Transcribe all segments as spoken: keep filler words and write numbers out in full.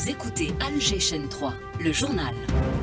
Vous écoutez Alger Chaîne trois, le journal.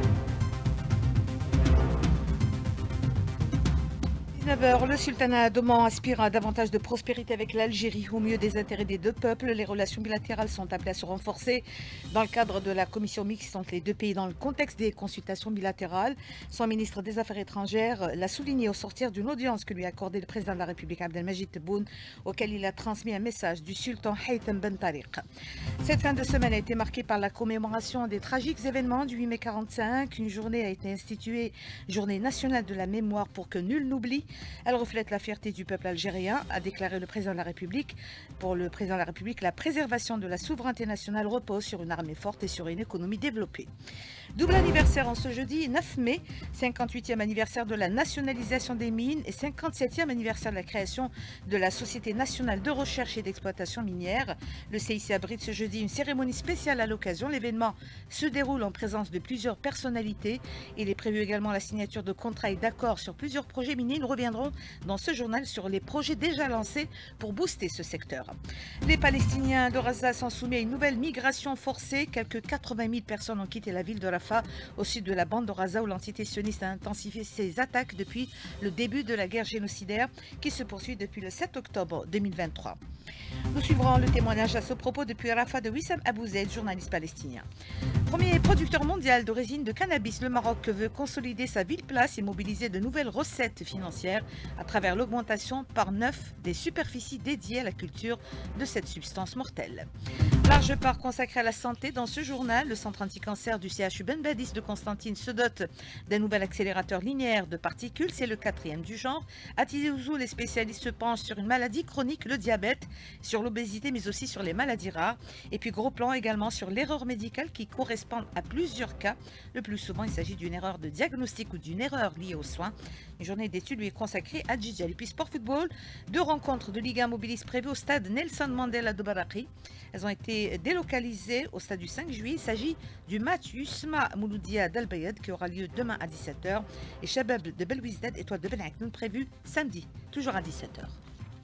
dix-neuf heures, le sultanat d'Oman aspire à davantage de prospérité avec l'Algérie au mieux des intérêts des deux peuples. Les relations bilatérales sont appelées à se renforcer dans le cadre de la commission mixte entre les deux pays dans le contexte des consultations bilatérales. Son ministre des Affaires étrangères l'a souligné au sortir d'une audience que lui a accordée le président de la République Abdelmajid Tebboune, auquel il a transmis un message du sultan Haytham Ben Tariq. Cette fin de semaine a été marquée par la commémoration des tragiques événements du huit mai quarante-cinq. Une journée a été instituée, journée nationale de la mémoire pour que nul n'oublie. Elle reflète la fierté du peuple algérien, a déclaré le président de la République. Pour le président de la République, la préservation de la souveraineté nationale repose sur une armée forte et sur une économie développée. Double anniversaire en ce jeudi neuf mai, cinquante-huitième anniversaire de la nationalisation des mines et cinquante-septième anniversaire de la création de la Société nationale de recherche et d'exploitation minière. Le C I C abrite ce jeudi une cérémonie spéciale à l'occasion. L'événement se déroule en présence de plusieurs personnalités. Il est prévu également la signature de contrats et d'accords sur plusieurs projets miniers. Nous reviendrons dans ce journal sur les projets déjà lancés pour booster ce secteur. Les Palestiniens de Gaza sont soumis à une nouvelle migration forcée. Quelques quatre-vingt mille personnes ont quitté la ville de Rafah au sud de la bande de Gaza où l'entité sioniste a intensifié ses attaques depuis le début de la guerre génocidaire qui se poursuit depuis le sept octobre deux mille vingt-trois. Nous suivrons le témoignage à ce propos depuis Rafah de Wissam Abou Zaid, journaliste palestinien. Premier producteur mondial de résine de cannabis, le Maroc veut consolider sa ville-place et mobiliser de nouvelles recettes financières à travers l'augmentation par neuf des superficies dédiées à la culture de cette substance mortelle. Large part consacrée à la santé dans ce journal, le centre anti-cancer du C H U Ben Badis de Constantine se dote d'un nouvel accélérateur linéaire de particules, c'est le quatrième du genre. À Tizi Ouzou, les spécialistes se penchent sur une maladie chronique, le diabète, sur l'obésité mais aussi sur les maladies rares. Et puis gros plan également sur l'erreur médicale qui correspond à plusieurs cas. Le plus souvent, il s'agit d'une erreur de diagnostic ou d'une erreur liée aux soins. Une journée d'études lui est consacrée à Djidjal. Et puis sport football, deux rencontres de Ligue un mobilistes prévues au stade Nelson Mandela de Baraki. Elles ont été délocalisées au stade du cinq juillet. Il s'agit du match Yusma Mouloudia d'Al-Bayad qui aura lieu demain à dix-sept heures et Shabab de Belwizdad, Étoile de Ben Aknoun prévu samedi, toujours à dix-sept heures.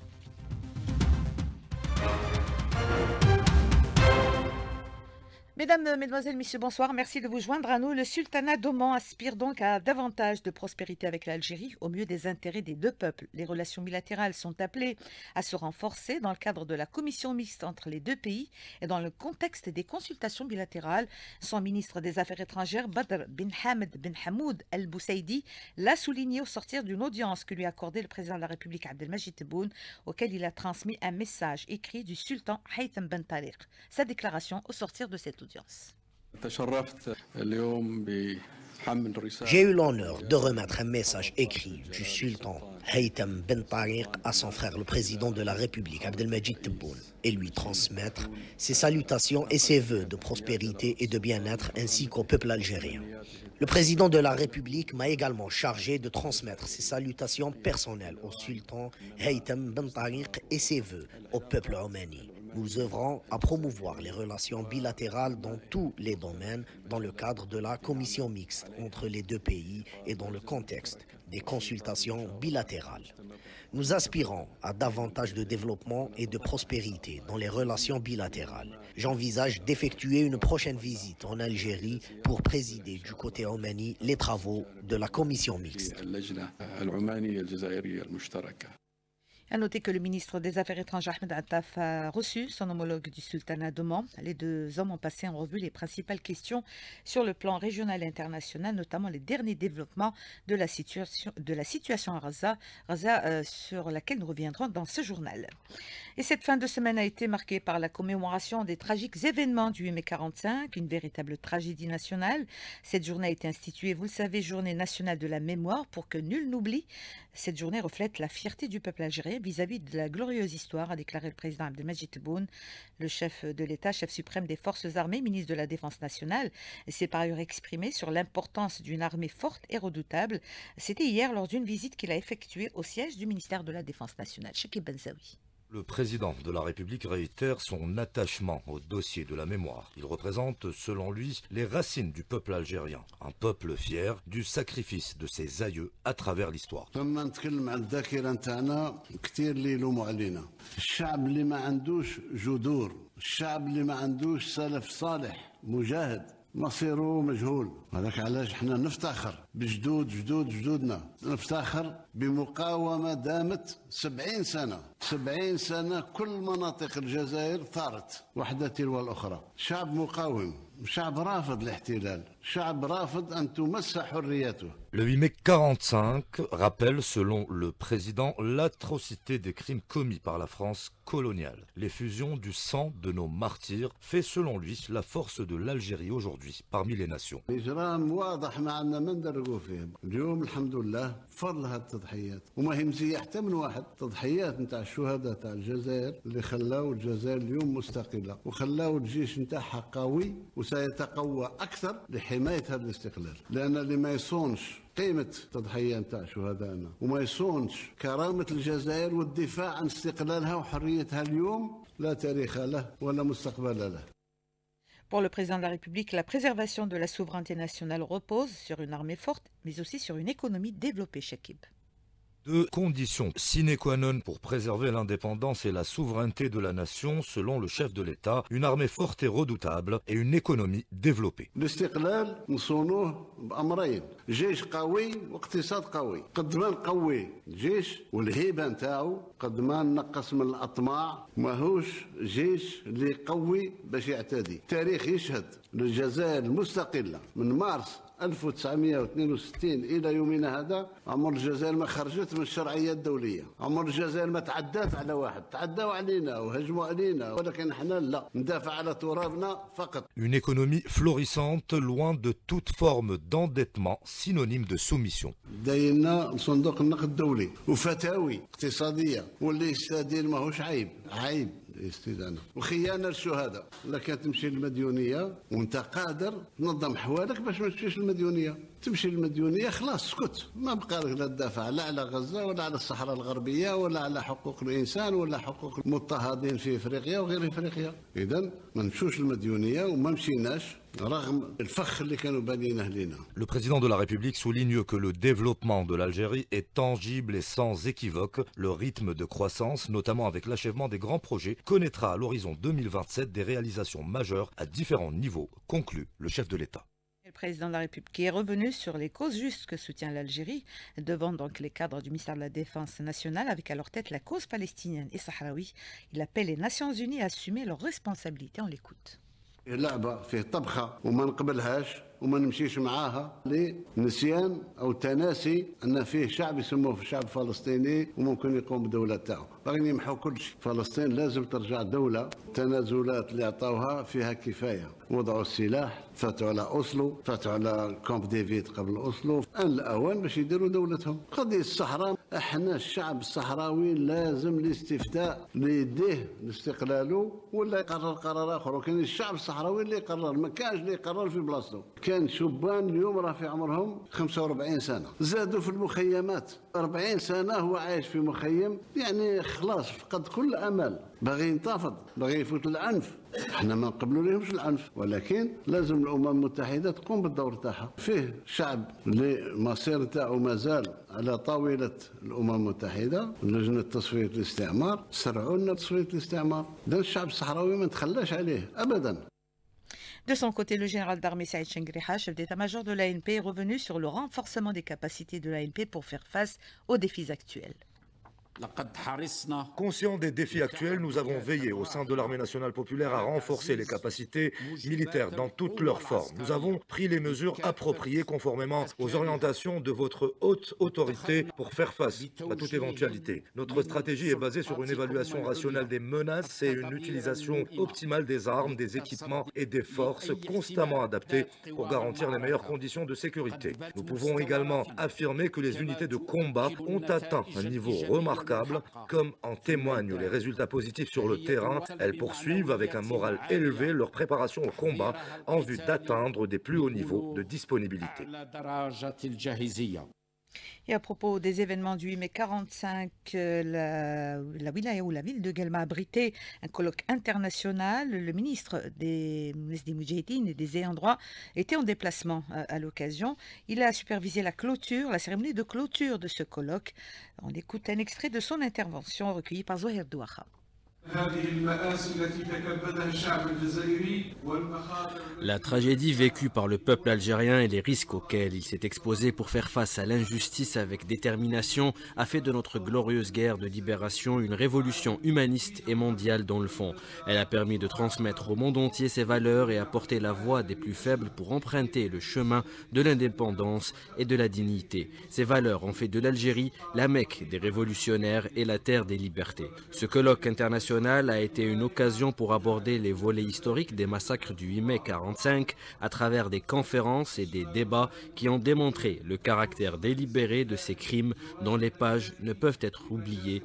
Mesdames, Mesdemoiselles, Messieurs, bonsoir. Merci de vous joindre à nous. Le sultanat d'Oman aspire donc à davantage de prospérité avec l'Algérie au mieux des intérêts des deux peuples. Les relations bilatérales sont appelées à se renforcer dans le cadre de la commission mixte entre les deux pays et dans le contexte des consultations bilatérales. Son ministre des Affaires étrangères, Badr bin Hamad bin Hamoud al-Boussaidi, l'a souligné au sortir d'une audience que lui a accordée le président de la République Abdelmajid Tebboune, auquel il a transmis un message écrit du sultan Haytham Ben Tariq. Sa déclaration au sortir de cette audience. J'ai eu l'honneur de remettre un message écrit du sultan Haytham Ben Tariq à son frère, le président de la République Abdelmajid Tebboune, et lui transmettre ses salutations et ses vœux de prospérité et de bien-être ainsi qu'au peuple algérien. Le président de la République m'a également chargé de transmettre ses salutations personnelles au sultan Haytham Ben Tariq et ses vœux au peuple omani. Nous œuvrons à promouvoir les relations bilatérales dans tous les domaines dans le cadre de la commission mixte entre les deux pays et dans le contexte des consultations bilatérales. Nous aspirons à davantage de développement et de prospérité dans les relations bilatérales. J'envisage d'effectuer une prochaine visite en Algérie pour présider du côté omani les travaux de la commission mixte. À noter que le ministre des Affaires étrangères Ahmed Attaf a reçu son homologue du sultanat d'Oman. Les deux hommes ont passé en revue les principales questions sur le plan régional et international, notamment les derniers développements de la situation, de la situation à Gaza, Gaza euh, sur laquelle nous reviendrons dans ce journal. Et cette fin de semaine a été marquée par la commémoration des tragiques événements du huit mai quarante-cinq, une véritable tragédie nationale. Cette journée a été instituée, vous le savez, journée nationale de la mémoire pour que nul n'oublie. Cette journée reflète la fierté du peuple algérien vis-à-vis de la glorieuse histoire, a déclaré le président Abdelmajid Tebboune, le chef de l'État, chef suprême des forces armées, ministre de la Défense nationale, s'est par ailleurs exprimé sur l'importance d'une armée forte et redoutable. C'était hier lors d'une visite qu'il a effectuée au siège du ministère de la Défense nationale. Chekib Benzaoui. Le président de la République réitère son attachement au dossier de la mémoire. Il représente, selon lui, les racines du peuple algérien. Un peuple fier du sacrifice de ses aïeux à travers l'histoire. الشعب اللي ما عندوش جذور، الشعب اللي ما عندوش سلف صالح مجاهد مصيره مجهول. هذاك علاش حنا نفتخر بجدود جدود جدودنا، نفتخر بمقاومة دامت سبعين سنة. سبعين سنة كل مناطق الجزائر ثارت واحدة تلو الأخرى. شعب مقاوم، شعب رافض الاحتلال، شعب رافض أن تمس حريته. Le huit mai quarante-cinq rappelle, selon le président, l'atrocité des crimes commis par la France coloniale. L'effusion du sang de nos martyrs fait, selon lui, la force de l'Algérie aujourd'hui parmi les nations. إجرام واضح ما عندنا ما ندرقوا فيه. اليوم الحمد لله فضل هذه التضحيات، وما هي مزية حتى من واحد. تضحيات نتاع الشهداء تاع الجزائر اللي خلاو الجزائر اليوم مستقلة، وخلاو الجيش نتاعها قوي وسيتقوى أكثر لحماية هذا الاستقلال. لأن اللي ما يصونش قيمة التضحية نتاع شهدائنا وما يصونش كرامة الجزائر والدفاع عن استقلالها وحريتها اليوم لا تاريخ له ولا مستقبل له. Pour le président de la République, la préservation de la souveraineté nationale repose sur une armée forte, mais aussi sur une économie développée, Chekib. Deux conditions sine qua non pour préserver l'indépendance et la souveraineté de la nation, selon le chef de l'État, une armée forte et redoutable et une économie développée. الاستقلال نصونوه بأمرين، جيش قوي واقتصاد قوي. قد ما نقوي الجيش والهيبة نتاعو قد ما نقص من الأطماع. ماهوش جيش اللي قوي باش يعتدي. التاريخ يشهد للجزائر المستقلة من مارس ألف وتسعمئة واثنين وستين إلى يومنا هذا عمر الجزائر ما خرجت من الشرعية الدولية. عمر الجزائر ما تعدات على واحد، تعداوا علينا وهجموا علينا، ولكن احنا لا، ندافع على ترابنا فقط. Une économie florissante, loin de toute forme d'endettement, synonyme de soumission. داينا صندوق النقد الدولي وفتاوي اقتصادية، واللي يستدين ماهوش عيب، عيب استدانة وخيانة للشهداء. لكن تمشي للمديونية وانت قادر تنظم حوالك باش ما تمشيش للمديونية. تمشي للمديونية خلاص سكت، ما بقى لك لا تدافع لا على غزة ولا على الصحراء الغربية ولا على حقوق الإنسان ولا حقوق المضطهدين في إفريقيا وغير إفريقيا. إذن ما نمشوش للمديونية وما مشيناش رغم الفخ اللي كانوا بانينه لينا. Le président de la République souligne que le développement de l'Algérie est tangible et sans équivoque. Le rythme de croissance, notamment avec l'achèvement des grands projets, connaîtra à l'horizon deux mille vingt-sept des réalisations majeures à différents niveaux, conclut le chef de l'État. Le président de la République est revenu sur les causes justes que soutient l'Algérie, devant donc les cadres du ministère de la Défense nationale, avec à leur tête la cause palestinienne et sahraoui. Il appelle les Nations Unies à assumer leurs responsabilités. On l'écoute. لعبة فيه طبخة وما نقبلهاش وما نمشيش معاها لنسيان أو تناسي أن فيه شعب يسموه الشعب الفلسطيني وممكن يقوم بدولة تاعو. باغيين يمحوا كل شيء. فلسطين لازم ترجع دولة. التنازلات اللي عطاوها فيها كفاية. وضعوا السلاح، فاتوا على أوسلو، فاتوا على كامب ديفيد قبل أوسلو. آن الأوان باش يديروا دولتهم. قضية الصحراء، احنا الشعب الصحراوي لازم الاستفتاء ليديه لاستقلاله ولا يقرر قرار آخر. وكان الشعب الصحراوي اللي يقرر، ما كانش اللي يقرر في بلاصته. كان شبان اليوم راه في عمرهم خمسة وأربعين سنة، زادوا في المخيمات. أربعين سنة هو عايش في مخيم، يعني خلاص فقد كل أمل. باغي ينتفض، باغي يفوت العنف. احنا ما نقبلوا لهمش العنف، ولكن لازم الأمم المتحدة تقوم بالدور تاعها. فيه شعب اللي مصير تاعو مازال على طاولة الأمم المتحدة، لجنة تصفية الاستعمار، سرعوا لنا تصفية الاستعمار. ده الشعب الصحراوي ما نتخلاش عليه أبدا. De son côté, le général d'armée Saïd Chengriha, chef d'état-major de l'A N P, est revenu sur le renforcement des capacités de l'A N P pour faire face aux défis actuels. Conscient des défis actuels, nous avons veillé au sein de l'armée nationale populaire à renforcer les capacités militaires dans toutes leurs formes. Nous avons pris les mesures appropriées conformément aux orientations de votre haute autorité pour faire face à toute éventualité. Notre stratégie est basée sur une évaluation rationnelle des menaces et une utilisation optimale des armes, des équipements et des forces constamment adaptées pour garantir les meilleures conditions de sécurité. Nous pouvons également affirmer que les unités de combat ont atteint un niveau remarquable. Comme en témoignent les résultats positifs sur le terrain, elles poursuivent avec un moral élevé leur préparation au combat en vue d'atteindre des plus hauts niveaux de disponibilité. Et à propos des événements du huit mai quarante-cinq, la, la wilaya ou la ville de Guelma a abrité un colloque international. Le ministre des, des Moudjahidines et des ayants droit était en déplacement à, à l'occasion. Il a supervisé la clôture, la cérémonie de clôture de ce colloque. On écoute un extrait de son intervention recueillie par Zohir Douaha. La tragédie vécue par le peuple algérien et les risques auxquels il s'est exposé pour faire face à l'injustice avec détermination a fait de notre glorieuse guerre de libération une révolution humaniste et mondiale dans le fond. Elle a permis de transmettre au monde entier ses valeurs et apporter la voix des plus faibles pour emprunter le chemin de l'indépendance et de la dignité. Ces valeurs ont fait de l'Algérie la Mecque des révolutionnaires et la terre des libertés. Ce colloque international a été une occasion pour aborder les volets historiques des massacres du huit mai quarante-cinq à travers des conférences et des débats qui ont démontré le caractère délibéré de ces crimes dont les pages ne peuvent être oubliées.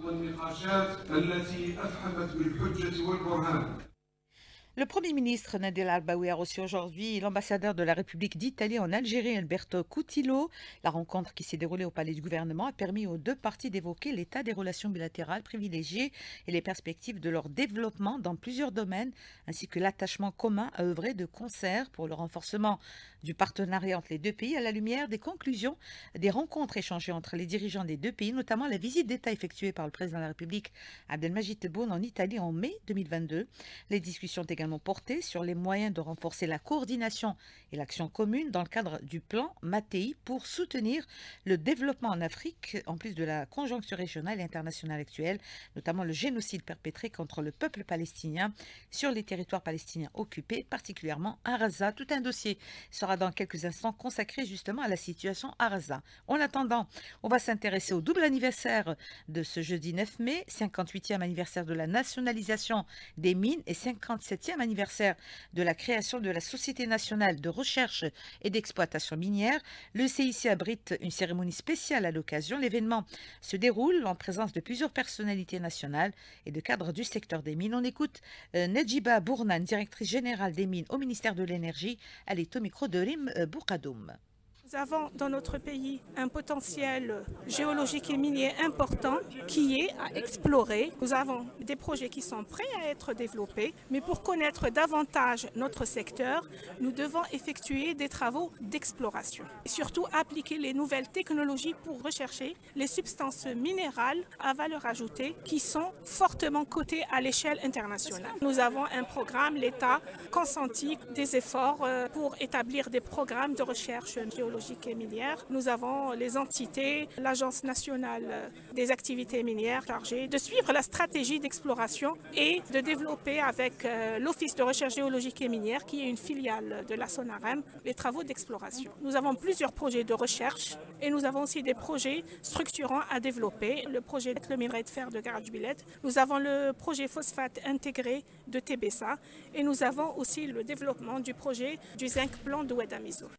Le Premier ministre Nadel Al-Baoui a reçu aujourd'hui l'ambassadeur de la République d'Italie en Algérie, Alberto Cutillo. La rencontre qui s'est déroulée au palais du gouvernement a permis aux deux parties d'évoquer l'état des relations bilatérales privilégiées et les perspectives de leur développement dans plusieurs domaines, ainsi que l'attachement commun à œuvrer de concert pour le renforcement du partenariat entre les deux pays à la lumière des conclusions des rencontres échangées entre les dirigeants des deux pays, notamment la visite d'État effectuée par le président de la République Abdelmadjid Tebboune en Italie en mai deux mille vingt-deux. Les discussions ont également porté sur les moyens de renforcer la coordination et l'action commune dans le cadre du plan Mattei pour soutenir le développement en Afrique, en plus de la conjoncture régionale et internationale actuelle, notamment le génocide perpétré contre le peuple palestinien sur les territoires palestiniens occupés, particulièrement à Gaza. Tout un dossier sera dans quelques instants consacré justement à la situation à Gaza. En attendant, on va s'intéresser au double anniversaire de ce jeudi neuf mai, cinquante-huitième anniversaire de la nationalisation des mines et cinquante-septième anniversaire de la création de la Société nationale de recherche et d'exploitation minière. Le C I C abrite une cérémonie spéciale à l'occasion. L'événement se déroule en présence de plusieurs personnalités nationales et de cadres du secteur des mines. On écoute euh, Nedjiba Bournan, directrice générale des mines au ministère de l'Énergie. Elle est au micro de Rim euh, Bourkadoum. Nous avons dans notre pays un potentiel géologique et minier important qui est à explorer. Nous avons des projets qui sont prêts à être développés, mais pour connaître davantage notre secteur, nous devons effectuer des travaux d'exploration. Et surtout appliquer les nouvelles technologies pour rechercher les substances minérales à valeur ajoutée qui sont fortement cotées à l'échelle internationale. Nous avons un programme, l'État consentit des efforts pour établir des programmes de recherche géologique et minière. Nous avons les entités, l'Agence nationale des activités minières chargée de suivre la stratégie d'exploration et de développer avec l'Office de recherche géologique et minière, qui est une filiale de la SONAREM, les travaux d'exploration. Nous avons plusieurs projets de recherche et nous avons aussi des projets structurants à développer. Le projet le minerai de fer de Garage-Billet, nous avons le projet phosphate intégré de Tébessa et nous avons aussi le développement du projet du zinc blanc de Ouadamizo.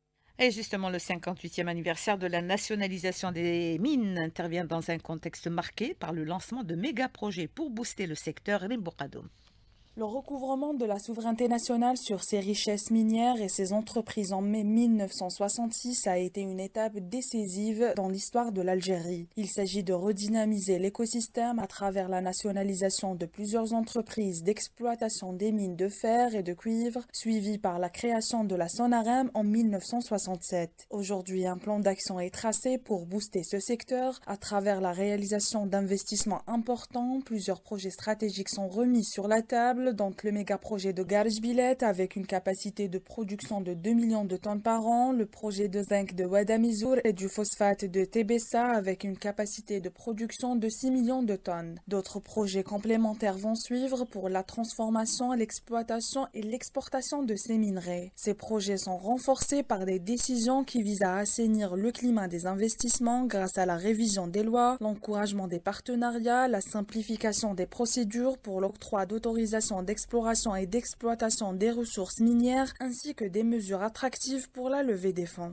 Et justement, le cinquante-huitième anniversaire de la nationalisation des mines intervient dans un contexte marqué par le lancement de méga-projets pour booster le secteur Rimbourkadoum. Le recouvrement de la souveraineté nationale sur ses richesses minières et ses entreprises en mai mille neuf cent soixante-six a été une étape décisive dans l'histoire de l'Algérie. Il s'agit de redynamiser l'écosystème à travers la nationalisation de plusieurs entreprises d'exploitation des mines de fer et de cuivre, suivie par la création de la SONAREM en mille neuf cent soixante-sept. Aujourd'hui, un plan d'action est tracé pour booster ce secteur à travers la réalisation d'investissements importants. Plusieurs projets stratégiques sont remis sur la table, donc le méga-projet de Garage-Billet avec une capacité de production de deux millions de tonnes par an, le projet de zinc de Ouadamizour et du phosphate de Tébessa avec une capacité de production de six millions de tonnes. D'autres projets complémentaires vont suivre pour la transformation, l'exploitation et l'exportation de ces minerais. Ces projets sont renforcés par des décisions qui visent à assainir le climat des investissements grâce à la révision des lois, l'encouragement des partenariats, la simplification des procédures pour l'octroi d'autorisation d'exploration et d'exploitation des ressources minières, ainsi que des mesures attractives pour la levée des fonds.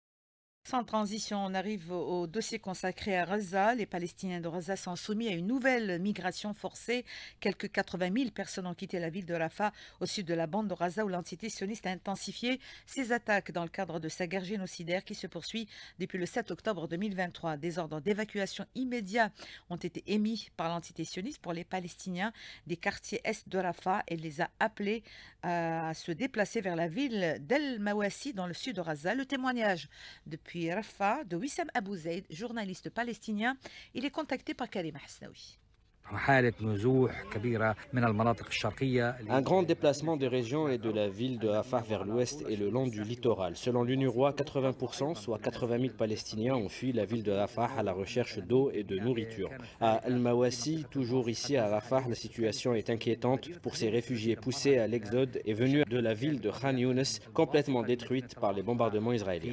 Sans transition, on arrive au dossier consacré à Gaza. Les Palestiniens de Gaza sont soumis à une nouvelle migration forcée. Quelques quatre-vingt mille personnes ont quitté la ville de Rafah, au sud de la bande de Gaza, où l'entité sioniste a intensifié ses attaques dans le cadre de sa guerre génocidaire qui se poursuit depuis le sept octobre deux mille vingt-trois. Des ordres d'évacuation immédiats ont été émis par l'entité sioniste pour les Palestiniens des quartiers est de Rafah et les a appelés à se déplacer vers la ville d'El Mawassi dans le sud de Gaza. Le témoignage depuis Rafah de Wissam Abou Zaid, journaliste palestinien. Il est contacté par Karim Hasnaoui. Un grand déplacement des régions et de la ville de Rafah vers l'ouest et le long du littoral. Selon l'UNRWA, quatre-vingts pour cent, soit quatre-vingt mille Palestiniens, ont fui la ville de Rafah à la recherche d'eau et de nourriture. À Al-Mawassi, toujours ici à Rafah, la situation est inquiétante pour ces réfugiés poussés à l'exode et venus de la ville de Khan Younes, complètement détruite par les bombardements israéliens.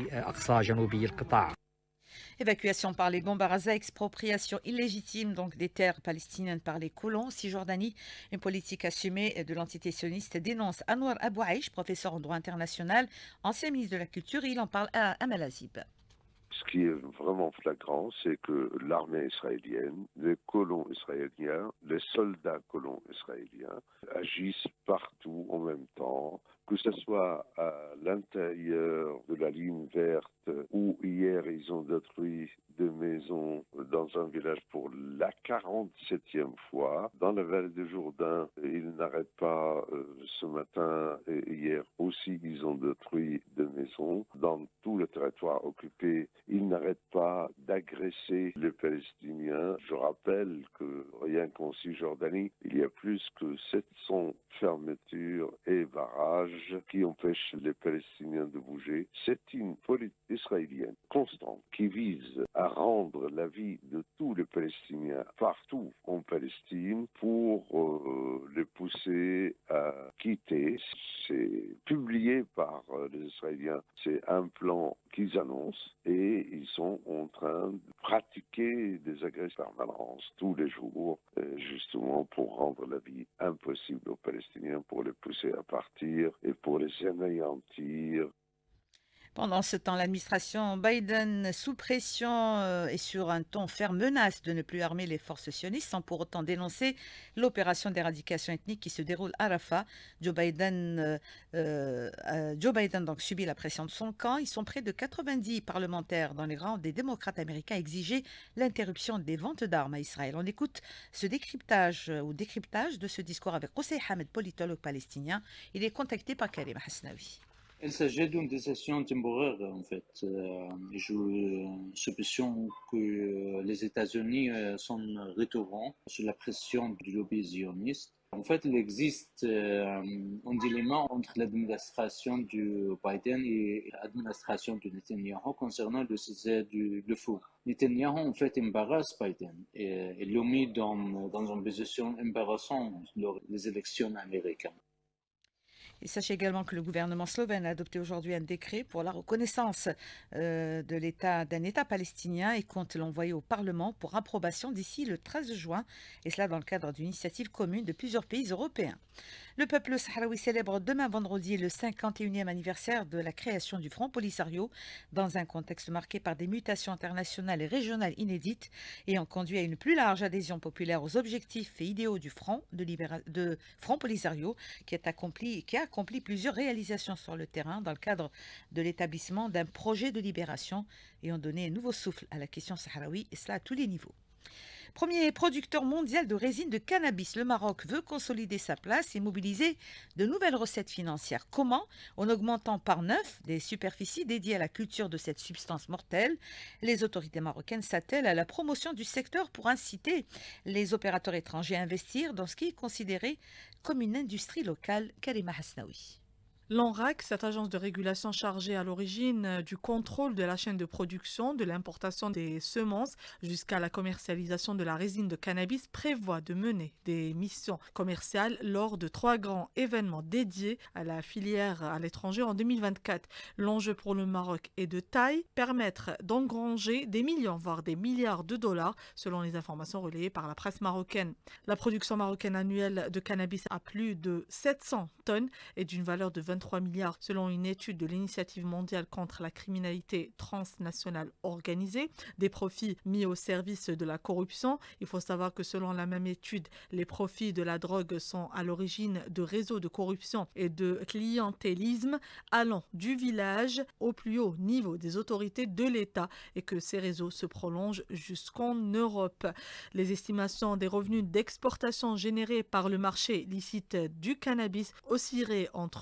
Évacuation par les bombes à Gaza, expropriation illégitime donc des terres palestiniennes par les colons. Cisjordanie, une politique assumée de l'entité sioniste, dénonce Anwar Abou Aïch, professeur en droit international, ancien ministre de la Culture. Il en parle à Amal Azib. Ce qui est vraiment flagrant, c'est que l'armée israélienne, les colons israéliens, les soldats colons israéliens agissent partout en même temps, que ce soit à l'intérieur de la ligne verte où hier ils ont détruit des maisons dans un village pour la quarante-septième fois. Dans la vallée du Jourdain, ils n'arrêtent pas euh, ce matin et hier aussi ils ont détruit des maisons. Dans tout le territoire occupé, ils n'arrêtent pas d'agresser les Palestiniens. Je rappelle que rien qu'en Cisjordanie, il y a plus que sept cents fermetures et barrages qui empêchent les Palestiniens de bouger. C'est une politique israélienne constante qui vise à rendre la vie de tous les Palestiniens partout en Palestine pour euh, les pousser à quitter. C'est publié par euh, les Israéliens. C'est un plan qu'ils annoncent et ils sont en train de pratiquer des agressions permanentes tous les jours, euh, justement pour rendre la vie impossible aux Palestiniens, pour les pousser à partir et pour les anéantir. Pendant ce temps, l'administration Biden, sous pression euh, et sur un ton ferme, menace de ne plus armer les forces sionistes sans pour autant dénoncer l'opération d'éradication ethnique qui se déroule à Rafah. Joe Biden, euh, euh, Joe Biden donc, subit la pression de son camp. Ils sont près de quatre-vingt-dix parlementaires dans les rangs des démocrates américains à exiger l'interruption des ventes d'armes à Israël. On écoute ce décryptage euh, ou décryptage de ce discours avec Hossein Hamed, politologue palestinien. Il est contacté par Karim Hasnaoui. Il s'agit d'une décision temporaire, en fait. Euh, J'ai l'impression que les États-Unis sont rétorquants sous la pression du lobby zioniste. En fait, il existe euh, un dilemma entre l'administration du Biden et l'administration de Netanyahu concernant le sujet du le feu. Netanyahu, en fait, embarrasse Biden et il l'a mis dans, dans une position embarrassante lors des élections américaines. Et sachez également que le gouvernement slovène a adopté aujourd'hui un décret pour la reconnaissance euh, de l'État, d'un État palestinien et compte l'envoyer au Parlement pour approbation d'ici le treize juin, et cela dans le cadre d'une initiative commune de plusieurs pays européens. Le peuple sahraoui célèbre demain vendredi le cinquante et unième anniversaire de la création du Front Polisario dans un contexte marqué par des mutations internationales et régionales inédites ayant conduit à une plus large adhésion populaire aux objectifs et idéaux du Front de, libéra... de Front Polisario qui, est accompli... qui a accompli plusieurs réalisations sur le terrain dans le cadre de l'établissement d'un projet de libération et ont donné un nouveau souffle à la question sahraoui, et cela à tous les niveaux. Premier producteur mondial de résine de cannabis, le Maroc veut consolider sa place et mobiliser de nouvelles recettes financières. Comment? En augmentant par neuf des superficies dédiées à la culture de cette substance mortelle. Les autorités marocaines s'attellent à la promotion du secteur pour inciter les opérateurs étrangers à investir dans ce qui est considéré comme une industrie locale. Karima Hasnaoui. L'ANRAC, cette agence de régulation chargée à l'origine du contrôle de la chaîne de production, de l'importation des semences jusqu'à la commercialisation de la résine de cannabis, prévoit de mener des missions commerciales lors de trois grands événements dédiés à la filière à l'étranger en deux mille vingt-quatre. L'enjeu pour le Maroc est de taille, permettre d'engranger des millions, voire des milliards de dollars, selon les informations relayées par la presse marocaine. La production marocaine annuelle de cannabis a plus de sept cents tonnes et d'une valeur de vingt-trois milliards selon une étude de l'Initiative mondiale contre la criminalité transnationale organisée, des profits mis au service de la corruption. Il faut savoir que selon la même étude, les profits de la drogue sont à l'origine de réseaux de corruption et de clientélisme allant du village au plus haut niveau des autorités de l'État et que ces réseaux se prolongent jusqu'en Europe. Les estimations des revenus d'exportation générés par le marché licite du cannabis oscilleraient entre quatre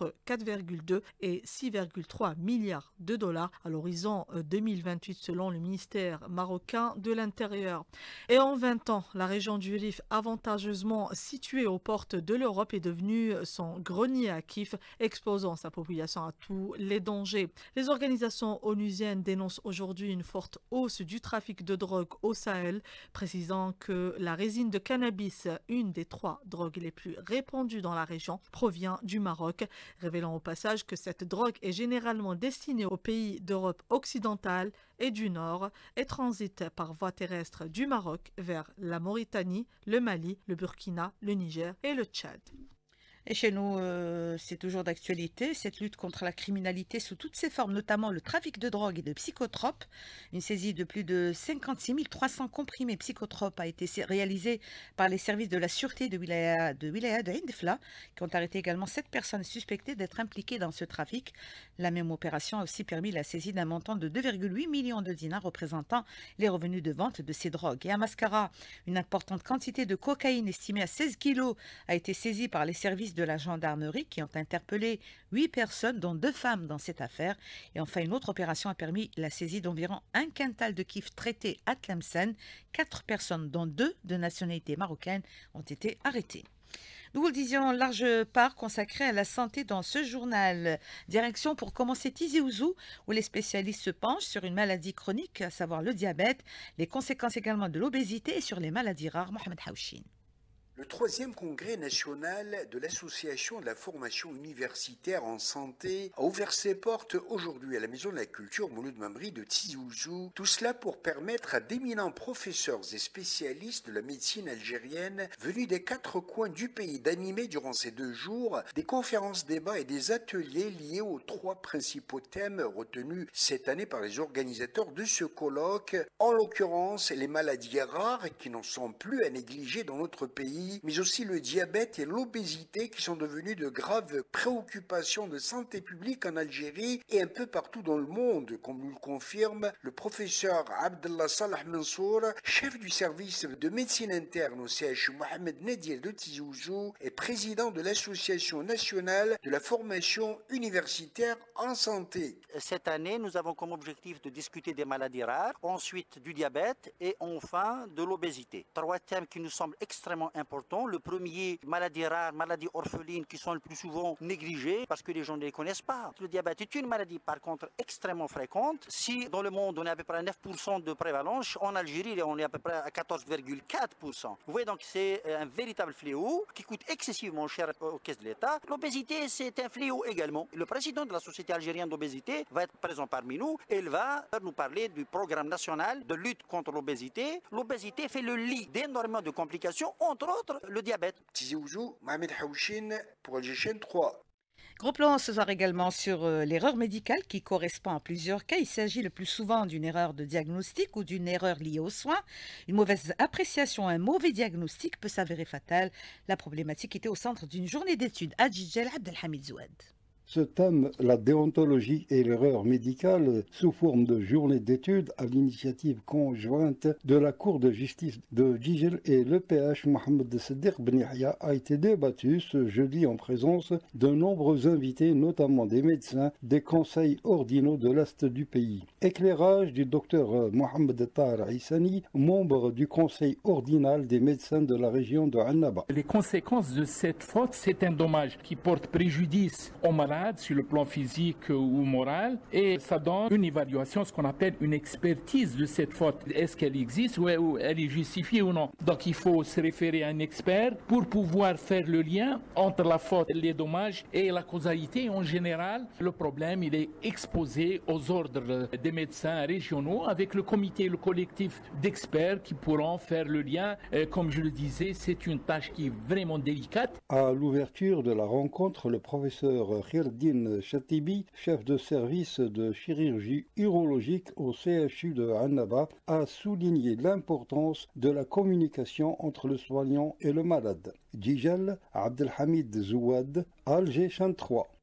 virgule deux et six virgule trois milliards de dollars à l'horizon deux mille vingt-huit selon le ministère marocain de l'Intérieur. Et en vingt ans, la région du Rif, avantageusement située aux portes de l'Europe, est devenue son grenier à kiff, exposant sa population à tous les dangers. Les organisations onusiennes dénoncent aujourd'hui une forte hausse du trafic de drogue au Sahel, précisant que la résine de cannabis, une des trois drogues les plus répandues dans la région, provient du Maroc, révélant au passage que cette drogue est généralement destinée aux pays d'Europe occidentale et du Nord et transite par voie terrestre du Maroc vers la Mauritanie, le Mali, le Burkina, le Niger et le Tchad. Et chez nous, euh, c'est toujours d'actualité, cette lutte contre la criminalité sous toutes ses formes, notamment le trafic de drogue et de psychotropes. Une saisie de plus de cinquante-six mille trois cents comprimés psychotropes a été réalisée par les services de la sûreté de Wilaya de, Wilaya de Indefla, qui ont arrêté également sept personnes suspectées d'être impliquées dans ce trafic. La même opération a aussi permis la saisie d'un montant de deux virgule huit millions de dinars représentant les revenus de vente de ces drogues. Et à Mascara, une importante quantité de cocaïne estimée à seize kilos a été saisie par les services de la gendarmerie qui ont interpellé huit personnes, dont deux femmes dans cette affaire. Et enfin, une autre opération a permis la saisie d'environ un quintal de kiff traité à Tlemcen. Quatre personnes, dont deux de nationalité marocaine, ont été arrêtées. Nous vous le disions, large part consacrée à la santé dans ce journal. Direction pour commencer Tizi Ouzou, où les spécialistes se penchent sur une maladie chronique, à savoir le diabète, les conséquences également de l'obésité et sur les maladies rares. Mohamed Haouchine. Le troisième congrès national de l'Association de la formation universitaire en santé a ouvert ses portes aujourd'hui à la Maison de la Culture Mouloud Mamri de Tizi Ouzou. Tout cela pour permettre à d'éminents professeurs et spécialistes de la médecine algérienne venus des quatre coins du pays d'animer durant ces deux jours des conférences, débats et des ateliers liés aux trois principaux thèmes retenus cette année par les organisateurs de ce colloque. En l'occurrence, les maladies rares qui n'en sont plus à négliger dans notre pays, mais aussi le diabète et l'obésité qui sont devenus de graves préoccupations de santé publique en Algérie et un peu partout dans le monde, comme nous le confirme le professeur Abdallah Salah Mansour, chef du service de médecine interne au C H U Mohamed Nadir de Tizi Ouzou et président de l'Association nationale de la formation universitaire en santé. Cette année, nous avons comme objectif de discuter des maladies rares, ensuite du diabète et enfin de l'obésité. Trois thèmes qui nous semblent extrêmement importants. Le premier, maladies rares, maladies orphelines qui sont le plus souvent négligées parce que les gens ne les connaissent pas. Le diabète est une maladie par contre extrêmement fréquente. Si dans le monde on est à peu près à neuf pour cent de prévalence, en Algérie on est à peu près à quatorze virgule quatre pour cent. Vous voyez donc c'est un véritable fléau qui coûte excessivement cher aux caisses de l'État. L'obésité c'est un fléau également. Le président de la Société algérienne d'obésité va être présent parmi nous et il va nous parler du programme national de lutte contre l'obésité. L'obésité fait le lit d'énormément de complications, entre autres le diabète. Tizi Ouzou, Mohamed Haouchine pour Algérie trois. Gros plan ce soir également sur euh, l'erreur médicale qui correspond à plusieurs cas. Il s'agit le plus souvent d'une erreur de diagnostic ou d'une erreur liée aux soins. Une mauvaise appréciation, un mauvais diagnostic peut s'avérer fatal. La problématique était au centre d'une journée d'études à Djidjel Abdelhamid Zouad. Ce thème, la déontologie et l'erreur médicale, sous forme de journée d'études à l'initiative conjointe de la Cour de justice de Djidjel et l'E P H Mohamed Seddiq Ben Yahya, a été débattu ce jeudi en présence de nombreux invités, notamment des médecins des conseils ordinaux de l'Est du pays. Éclairage du docteur Mohamed Tahar Issani, membre du conseil ordinal des médecins de la région de Annaba. Les conséquences de cette faute, c'est un dommage qui porte préjudice aux malades sur le plan physique ou moral, et ça donne une évaluation, ce qu'on appelle une expertise de cette faute. Est-ce qu'elle existe ou elle est justifiée ou non? Donc il faut se référer à un expert pour pouvoir faire le lien entre la faute, les dommages et la causalité. En général, le problème il est exposé aux ordres des médecins régionaux avec le comité, le collectif d'experts qui pourront faire le lien. Et comme je le disais, c'est une tâche qui est vraiment délicate. À l'ouverture de la rencontre, le professeur Khirdine Chatibi, chef de service de chirurgie urologique au C H U de Annaba, a souligné l'importance de la communication entre le soignant et le malade. Djidjel Abdelhamid Zouad, Alger trois.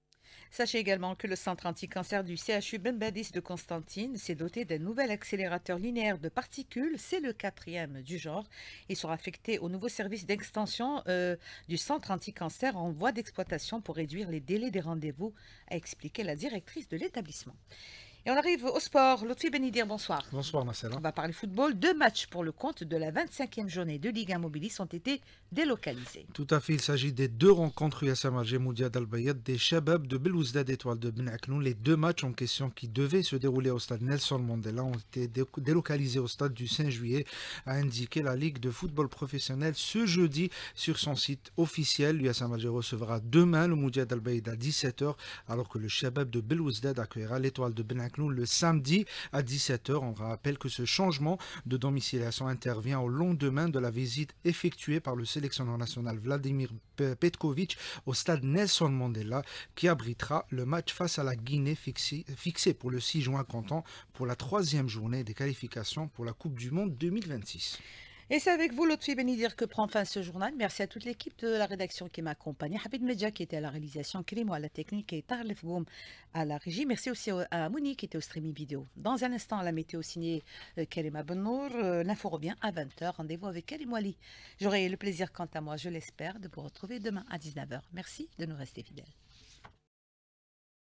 Sachez également que le centre anti-cancer du C H U Ben Badis de Constantine s'est doté d'un nouvel accélérateur linéaire de particules. C'est le quatrième du genre. Il sera affecté au nouveau service d'extension euh, du centre anti-cancer en voie d'exploitation pour réduire les délais des rendez-vous, a expliqué la directrice de l'établissement. Et on arrive au sport. Lotfi Benidir, bonsoir. Bonsoir Nassela. On va parler football. Deux matchs pour le compte de la vingt-cinquième journée de Ligue un Mobilis ont été délocalisés. Tout à fait, il s'agit des deux rencontres U S M Alger Moudia d'Al-Bayad des Shabab de Belouizdad Étoile de Ben Aknoun. Les deux matchs en question qui devaient se dérouler au stade Nelson Mandela ont été délocalisés au stade du cinq juillet, a indiqué la Ligue de football professionnel ce jeudi sur son site officiel. L'U S M Alger recevra demain le Moudia d'Al-Bayad à dix-sept heures alors que le Shabab de Belouizdad accueillera l'Étoile de Ben Aknoun le samedi à dix-sept heures. On rappelle que ce changement de domiciliation intervient au lendemain de la visite effectuée par le sélectionneur national Vladimir Petkovic au stade Nelson Mandela qui abritera le match face à la Guinée fixé, fixé pour le six juin comptant pour la troisième journée des qualifications pour la Coupe du Monde deux mille vingt-six. Et c'est avec vous, Lotfi Benidir, que prend fin ce journal. Merci à toute l'équipe de la rédaction qui m'a accompagné. Habib Medja qui était à la réalisation, Krimo à la technique et Tarlef Goum à la régie. Merci aussi à Mouni qui était au streaming vidéo. Dans un instant, la météo signée Karima Benour. L'info revient à vingt heures. Rendez-vous avec Karim Wali. J'aurai le plaisir, quant à moi, je l'espère, de vous retrouver demain à dix-neuf heures. Merci de nous rester fidèles.